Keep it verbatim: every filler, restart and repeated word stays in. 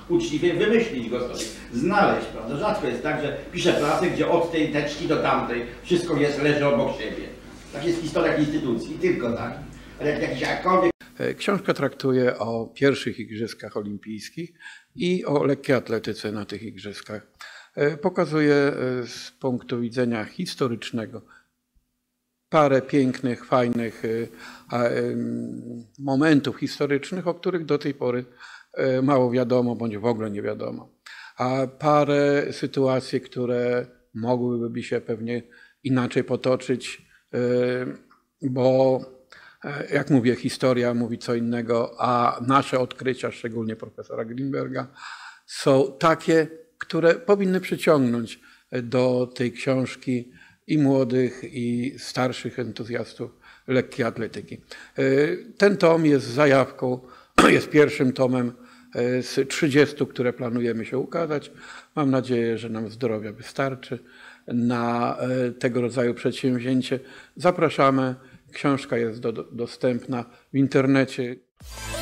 uczciwie wymyślić go sobie, znaleźć, prawda? Rzadko jest tak, że piszę pracę, gdzie od tej teczki do tamtej wszystko jest, leży obok siebie. Tak jest w historiach instytucji, tylko tak. Ale jak jakiś jakkolwiek... Książka traktuje o pierwszych Igrzyskach Olimpijskich i o lekkiej atletyce na tych igrzyskach. Pokazuje z punktu widzenia historycznego parę pięknych, fajnych momentów historycznych, o których do tej pory mało wiadomo, bądź w ogóle nie wiadomo. A parę sytuacji, które mogłyby się pewnie inaczej potoczyć, bo jak mówię, historia mówi co innego, a nasze odkrycia, szczególnie profesora Grimberga, są takie, które powinny przyciągnąć do tej książki i młodych, i starszych entuzjastów lekkiej atletyki. Ten tom jest zajawką, jest pierwszym tomem z trzydziestu, które planujemy się ukazać. Mam nadzieję, że nam zdrowia wystarczy na tego rodzaju przedsięwzięcie. Zapraszamy. Książka jest do, dostępna w internecie.